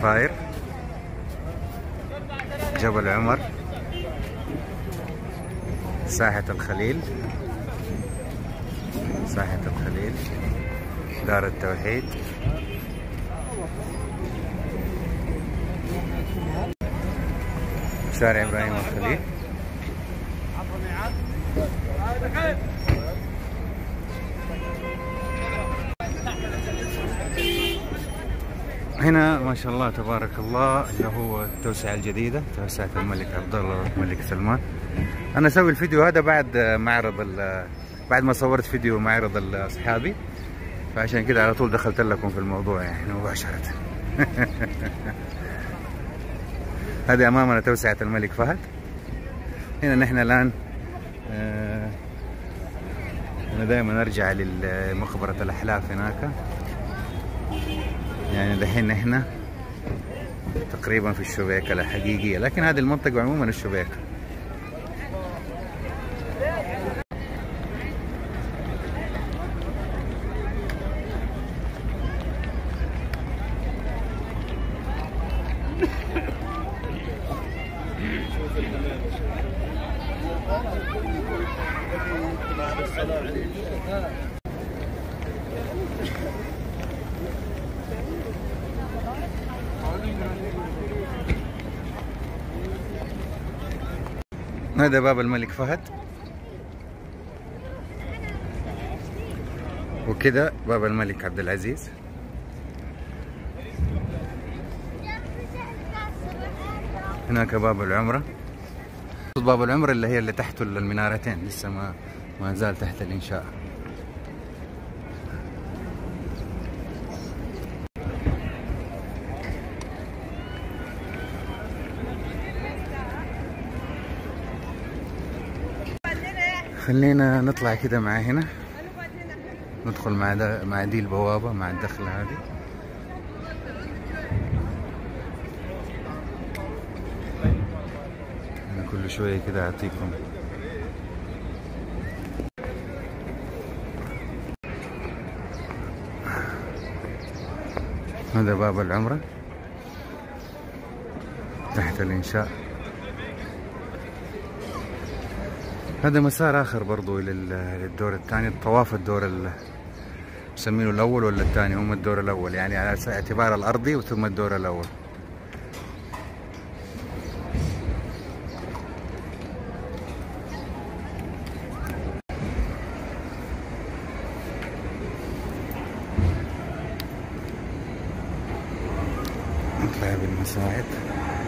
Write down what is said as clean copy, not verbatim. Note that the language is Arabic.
طاير جبل عمر، ساحة الخليل، ساحة الخليل، دار التوحيد، شارع إبراهيم الخليل. هنا ما شاء الله تبارك الله اللي هو التوسعة الجديدة، توسعة الملك عبد الله الملك سلمان. أنا أسوي الفيديو هذا بعد بعد ما صورت فيديو معرض أصحابي، فعشان كده على طول دخلت لكم في الموضوع يعني مباشرة. هذه أمامنا توسعة الملك فهد. هنا نحن الآن أنا دائما أرجع لمقبرة الأحلاف هناك، يعني دحين نحن تقريبا في الشبيكة الحقيقية، لكن هذه المنطقة عموما الشبيكة. هذا باب الملك فهد، وكذا باب الملك عبد العزيز. هناك باب العمرة، باب العمرة اللي هي اللي تحته المنارتين لسه ما زال تحت الإنشاء. خلينا نطلع كده مع هنا، ندخل مع دي البوابة مع الدخلة هذه. أنا كل شوية كده أعطيكم هذا باب العمرة تحت الإنشاء. هذا مسار آخر برضو للدور الثاني، الطواف الدور مسمينه الأول ولا الثاني؟ هم الدور الأول يعني على اعتبار الأرضي وثم الدور الأول. نطلع بالمصاعد.